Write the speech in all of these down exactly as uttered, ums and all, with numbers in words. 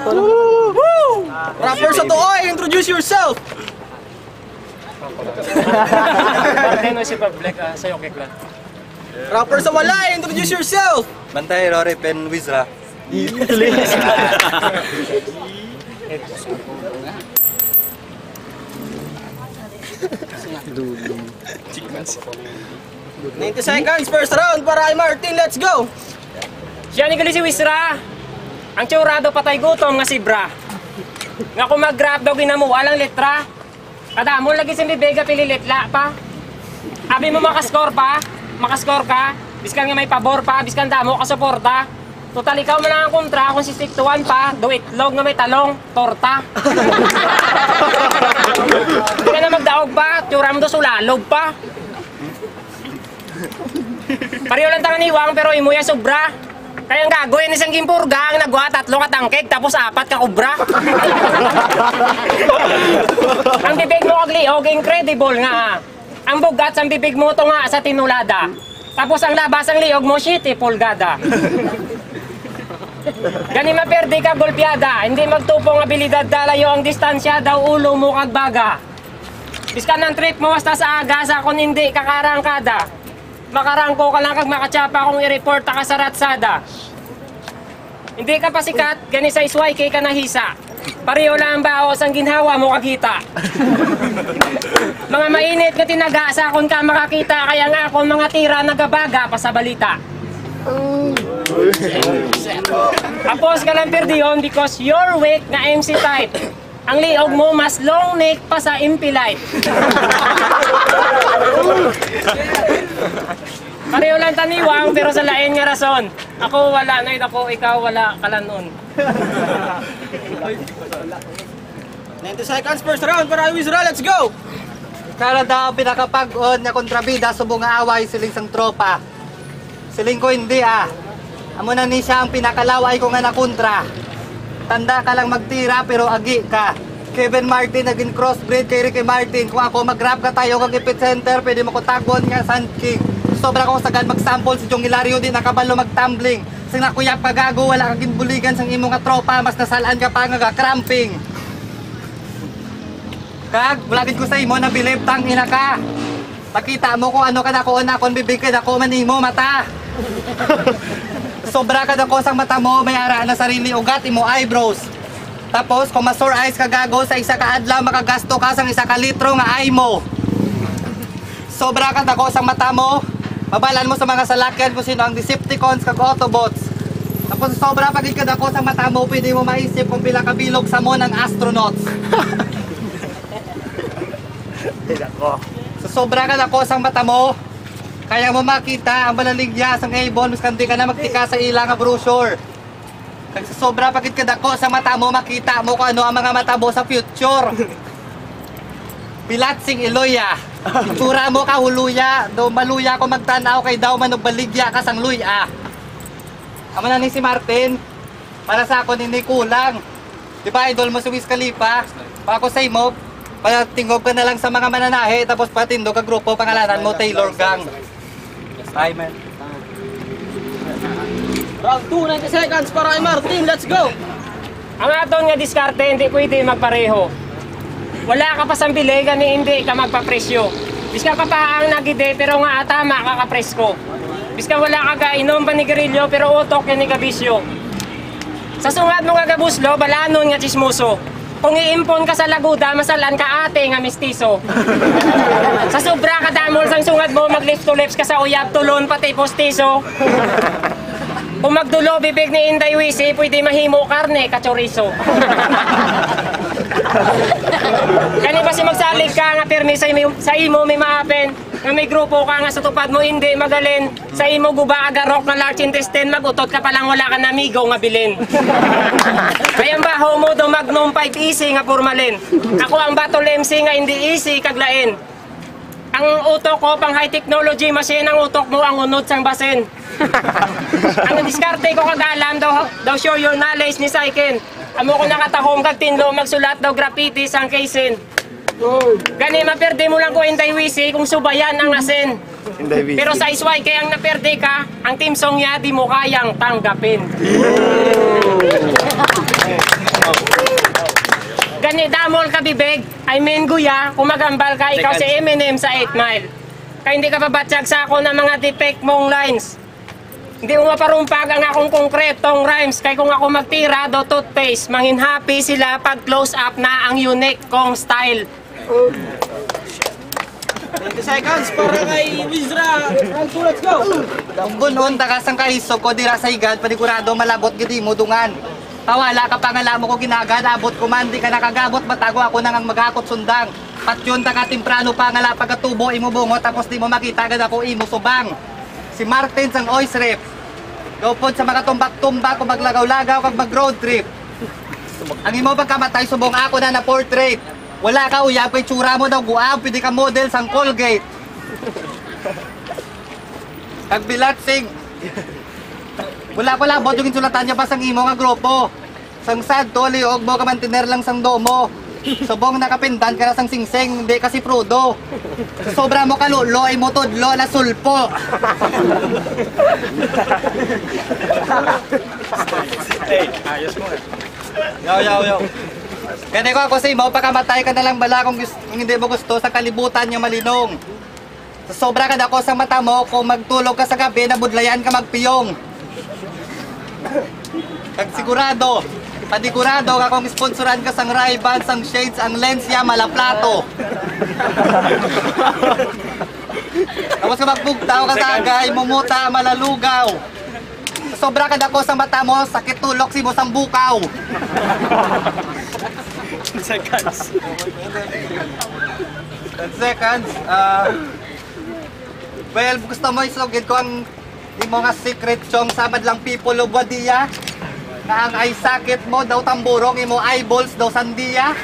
Woo! Rapper sa Tooy, introduce yourself! Martin o si Public, uh, sa'yo kiklan. Rapper sa Walay, introduce yourself! Bantay, Rory, Pen, Wizra. ninety seconds, first round para kay Martin, let's go! Siya ni gali si Wisra. Ang tsurado patay gutom nga si Bra. Nga kung mag-rap daw ginamu, walang letra. Kada mo lagi si Bibega pililitla pa. Abi mo makascore pa, makascore ka. Biskan nga may pabor pa, biskan damo ka suporta. Total ikaw mo lang ang kontra kung si stick to one pa, do itlog nga may talong, torta. Hindi ka na magdaog pa, tsura mo do sulalog pa. Pareho lang tangan iwang pero imuya sobra. Kaya ang gagawin isang gimpurga, ang nagwa tatlo ka tangkeg tapos apat ka kubra. Ang bibig mo kagliog, incredible nga ha. Ang bugat sa bibig mo to nga sa tinulada. Tapos ang labas ang liog mo, shit, pulgada. Gani maperdi ka golpeada, hindi magtupong abilidad dalayo ang distansya daw ulo mo kagbaga. Biskan ng trip mo basta sa aga sa kung hindi kakarangkada. Makarangko ka lang kag makatsapa kung i-report ka sa ratsada. Hindi ka pa sikat, gani sa isway kay ka nahisa. Pareho lang ang baos ang ginhawa mo kagita. Mga mainit nga tinaga sa akon ka makakita, kaya nga akong mga tira nagabaga pa sa balita. Apos ka lang perdiyon because you're weak nga M C type. Ang liog mo mas long neck pa sa impilite. Pareho lang taniwang pero sa lain nga rason. Ako wala na ako, ikaw wala kalanon. ninety seconds, first round para kay Wizra, let's go! Kala daw pinakapag-on na kontrabida subong nga away siling sang tropa. Siling ko hindi ah. Amo na ni siya ang pinakalaway ko nga na kontra. Tanda ka lang magtira pero agi ka. Kevin Martin naging crossbreed kay Ricky Martin. Kung ako mag-rap ka tayo kang epicenter, pwede mo ko tagon nga Sand King. Sobra ko sagad mag-sample si Jong Hilario di nakabalo mag-tumbling. Sing nakuyap ka gago, wala kang ginbuligan sang imo nga tropa, mas nasalaan ka pa nga cramping. Kag, bulagin ko sa imo na bilib tang ina ka. Pakita mo kung ano ka na ko na kung bibigyan ako manimo mata. Sobra ka na ko sang mata mo, may ara na sarili ugat imo eyebrows. Tapos kung masore eyes ka gago sa isa ka adlaw makagasto ka sang isa ka litro nga eye mo. Sobra ka na ko sang mata mo, mabalan mo sa mga salakyan kung sino ang Decepticons kag Autobots. Tapos sobra pagid ka na ko sang mata mo, pwede mo maisip kung pila ka bilog sa mo ng astronauts. So sobra ka na ko sang mata mo, kaya mo makita ang balaligya sang Avon miskan di ka na magtika sa ilang nga brochure. Kag sa sobra pagid ka dako sa mata mo, makita mo kung ano ang mga mata mo sa future. Pilat sing iloya, itsura mo ka huluya, daw maluya ko magtanaw kay daw manugbaligya ka sang luya. Amo na ni si Martin, para sa ako ni kulang. Di ba idol mo si Wiz Khalifa? Pa ako sa imo, patingog ka na lang sa mga mananahe, tapos patindog ka grupo, pangalanan mo Taylor Gang. Hi man. Round two, ninety seconds para kay Martin, let's go! Ang aton nga diskarte hindi pwede magpareho. Wala ka pa sambili, gani hindi ka magpapresyo. Biska ka pa ang nagide pero nga tama ka kapresko. Biska wala ka gainom pa ni garilyo pero utok yan ni kabisyo. Sa sungad mo nga gabuslo, balanon nga chismoso. Kung iimpon ka sa laguda, masalan ka ate nga mistiso. Sa sobra ka damol sang sungad mo, mag lips to lips ka sa uyab, tulon pati postiso. Kung magdulo bibig ni Inday Wisi, pwede mahimo karne kachorizo. Kani ba si magsalig ka nga pirmi sa imo, sa imo may maapen, nga may grupo ka nga sa tupad mo hindi magalin, sa imo guba agarok nga large intestine, magutot ka palang wala ka na amigo nga bilin. Kaya ang baho mo do magnum five easy nga formalin. Ako ang battle M C nga hindi easy kaglain. Ang utok ko pang high technology machine, ang utok mo ang unod sang basin. Ang diskarte ko kagalam daw, daw show your knowledge ni Saiken. Amo ko nakatahom kag tinlo magsulat daw graffiti sang kaisin. Gani maperde mo lang ko Inday Wisi kung subayan ang asin. Pero sa isway kaya ang naperde ka, ang team song niya di mo kayang tanggapin. Gani damol ka bibig, I mean guya, kung magambal ka, ikaw si Eminem sa eight mile. Kaya hindi ka pabatsyag sa ako ng mga defect mong lines. Hindi mo maparumpag ang akong konkretong rhymes. Kaya kung ako magtira do toothpaste, manghinhappy sila pag close up na ang unique kong style. twenty seconds para kay Wizra. Round two, let's go. Kung bunon, takasang kaisog ko, dira sa higad, panigurado malabot gidi mo dungan. Pawala ka pangala mo ko ginagad, abot ko man, di ka nakagabot, matago ako nang ang magakot sundang. Patyon taka timprano pangala pagkatubo, imo bungo, tapos di mo makita agad ako imo subang. Si Martin sang ois rep. Gawpod sa mga tumbak-tumbak, kung maglagaw-lagaw, kag mag-road trip. Ang imo pagkamatay, subong ako na na portrait. Wala ka uyab, kay tsura mo daw guab, pwede ka model sang Colgate. Kag bilatsing. Wala ko labot yung insulatan niya pa sang imo nga grupo. Sang sad to, liog mo ka mantiner lang sang domo. Subong nakapindan ka na sang singseng, hindi kasi prudo. Sobra mo kalulo, imo tudlo na sulpo. Hey, ayos mo eh. Yaw, yaw, yaw. Kaya ko ako sa imo, pakamatay ka na lang bala kung, gusto, kung hindi mo gusto sa kalibutan niya malinong. Sobra ka na ako sa mata mo, kung magtulog ka sa gabi, nabudlayan ka magpiyong. Kag sigurado, panigurado ka kung sponsoran ka sang Ray-Ban, sang shades, ang lens niya malaplato. Tapos ka magbugtaw ka sa agay, mumuta, malalugaw. Sobra ka dako sa mata mo, sakit tulok si mo sang bukaw. ten seconds. ten seconds. Uh, well, gusto mo islogin ko ang di mo nga secret song samad lang people of Wadia. Na ang ay sakit mo daw tamburong, imo eyeballs daw sandiya.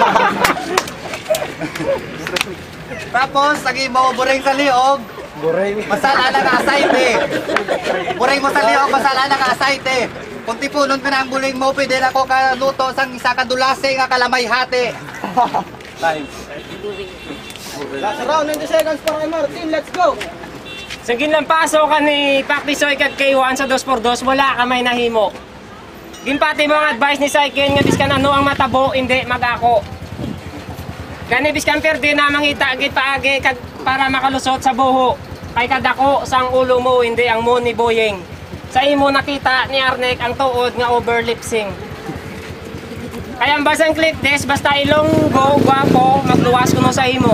Tapos, lagi mo buring sa liog. Masala na ka asayte. Buring mo sa liog, masala na ka asayte. Kung tipunon ka na ang buling mo, pwede na ko kaluto sang isa kadulase nga kalamay hati. Time. Last round, ninety seconds para kay Martin, let's go. Sa ginlampaso ka ni Paktisoy kat K one sa dos por dos, wala ka may nahimo. Ginpati mo ang advice ni Saiken nga biskan ano ang matabo, hindi mag-ako. Gani biskan perde na mangita agit paagi kag para makalusot sa buho. Kay kadako sang ulo mo, hindi ang mo ni Boyeng. Sa imo nakita ni Arnek ang tuod nga overlipsing. Kaya ang basang clip this, basta ilonggo, gwapo, magluwas ko no sa imo.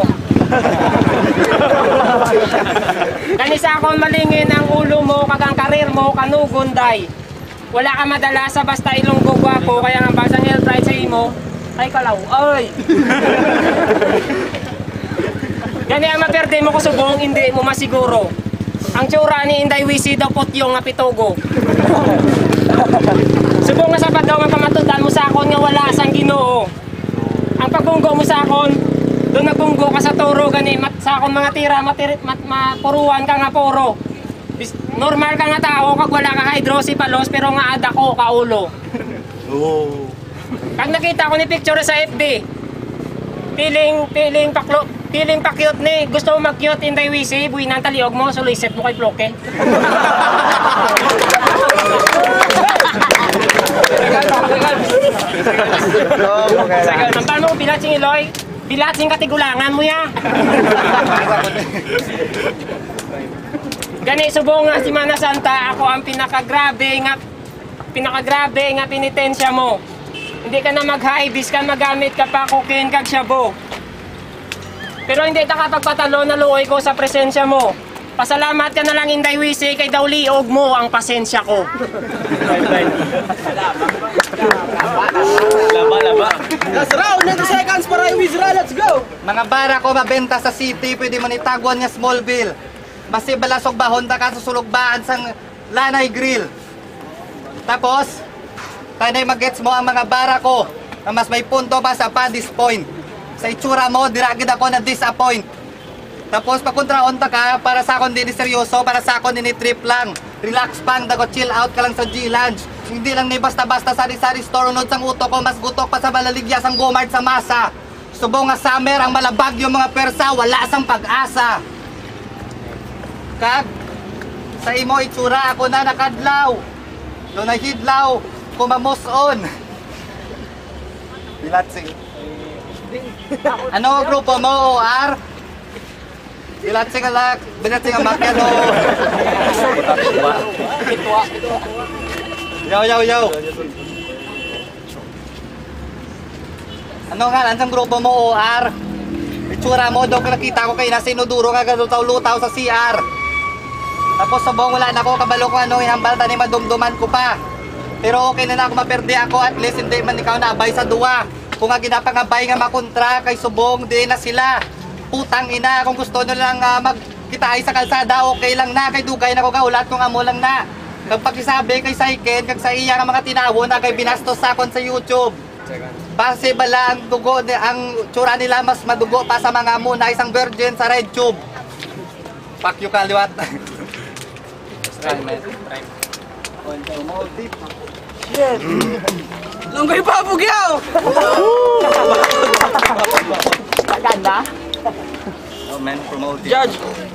Kanisa akong malingin ang ulo mo, kag ang karir mo, kanugunday. Wala ka madala sa basta ilonggo, gwapo, kaya ang basang health sa imo, ay kalaw, ay! Gani ang maperde mo ko subong, hindi mo masiguro. Ang tsura ni Inday Wisi daw putyong nga pitogo. Subong nga sa padaw ang pamatudan mo sa akon nga wala sang Ginoo. Ang pagbunggo mo sa akon, doon nagbunggo ka sa toro gani mat, sa akon mga tira matirit mat, mapuruan ka nga poro. Normal ka nga tao kag wala ka hydrocephalus pero nga ada ko ka ulo. Oh. Kag nakita ko ni picture sa F B. Piling piling paklo, piling pa-cute ni. Gusto mo mag-cute Inday Wisi, buhay ng taliog mo, suliset mo kay Floke. Ang paano mo bilatsing Iloy? Bilatsing katigulangan mo ya. Gani subong nga si Mana Santa, ako ang pinakagrabe nga pinakagrabe nga pinitensya mo. Hindi ka na mag-high, bis ka magamit ka pa cocaine kag shabu. Pero hindi ta kapagpatalo na luoy ko sa presensya mo. Pasalamat ka na lang Inday Wisi kay daw liog mo ang pasensya ko. Laba, laba. Last round, ninety seconds para kay Wizra, let's go. Mga bara ko mabenta sa city, pwede man itagwan nga Smallville. Basi balasog bahon ta ka susulugbaan sang Lanay Grill. Tapos, tanay mag-gets mo ang mga bara ko na mas may punto pa sa Paddy's Point. Sa itsura mo, diragid ako na disappoint. Tapos pakontraon ta ka, para sa akon din seryoso, para sa akon din trip lang. Relax pang, dago chill out ka lang sa G-Lounge. Hindi lang ni basta-basta sari-sari store, unod sang utok ko, mas gutok pa sa malaligya sang Gomart sa masa. Subong nga summer, ang malabag yung mga persa, wala sang pag-asa. Kag, sa imo itsura ako na nakadlaw. Doon na hidlaw, kumamuson. Bilatsing. Ano grupo mo, O R? Bilatsing alak, bilatsing ang makyano. Yo, yo, yo. Ano nga, ansang grupo mo, O R? Itsura mo, daw nakita ko kayo na sinuduro ka galutaw-lutaw sa C R. Tapos sabong wala na ako, kabalo ko ano, ihambal tani madumduman ko pa. Pero okay na na ako, maperde ako, at least hindi man ikaw naabay sa duwa. Kung nga ginapangabay nga makontra kay subong, di na sila. Putang ina, kung gusto nyo lang uh, magkitaay sa kalsada, okay lang na, kay dugay na ko nga, ulat kong amo lang na. Kapag isabi kay Saiken, kag sa iya nga mga tinawo na kay binastos sa akon sa YouTube. Base bala ang dugo, ang tsura nila mas madugo pa sa mga amo na isang virgin sa RedTube. Fuck you kaliwat. Shit! Lunggay pa, Bugyaw! Maganda? Oh man, promoting. Judge!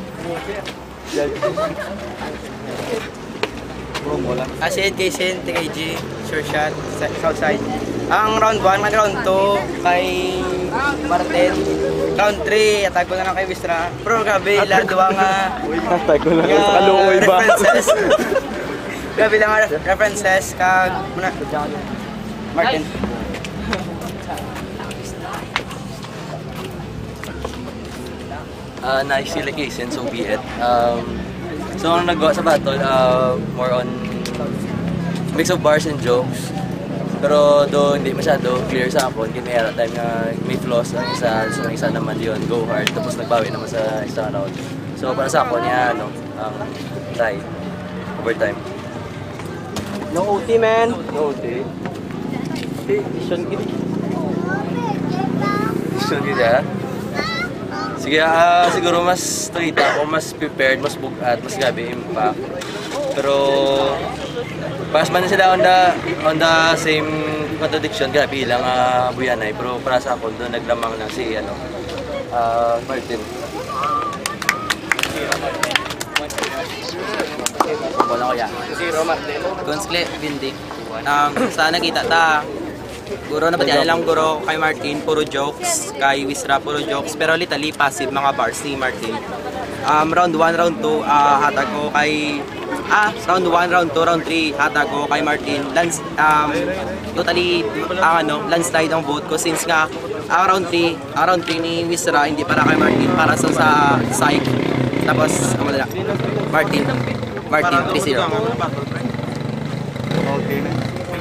Asin, Kaysen, T K G, sure shot, Southside. Ang round one, ang round two, kay Martin. Round three, atag ko na lang kay Wisra. Pero gabi, ladwa nga. Hashtag ko lang sa kaluoy ba? References. Gabi lang nga references, kag muna. Martin. Uh, nice sila Kaysen, so be it. Um, so ang nagawa sa battle, uh, more on mix of bars and jokes. Pero do hindi masyado clear sa akin, kinaya time na may flaws ang isa, so ang isa naman yun, go hard, tapos nagbawi naman sa isang round. So para sa akin, yan, ano, ang tie, overtime. No O T, man. No, di. Sean Gid. So gila. Sige, ah, siguro mas nakita ako, mas prepared, mas bugat, mas gabi impact. Pero pas man sila on the on the same contradiction, gabi lang uh, Buyanay. Pero para sa ako doon naglamang na si ano, ah, Martin. Wala ko yan. Zero, Martin. Kunskle, Bindik. Um, sa nakita ta, guro na pati lang guro kay Martin, puro jokes, kay Wisra, puro jokes, pero literally passive mga bars ni Martin. Um, round one, round two, uh, hatag ko kay, ah, round one, round two, round three, hatag ko kay Martin. Lands, um, totally, ang ano, landslide ang vote ko since nga, uh, round three, uh, round three ni Wisra, hindi para kay Martin, para sa sa psych. Tapos, ano na, Martin, Martin, three zero. Okay na.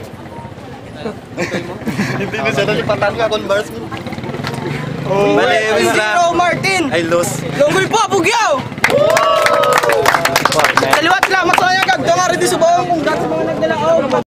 Hindi na siya nalipatan ka kung bars mo. Oh, Mali, Wisra. Zero, Martin! I lose. Lunggoy po, Bugyaw! Kaliwat lang, masaya kag, nga rin di subawang kung dati mga nagdala.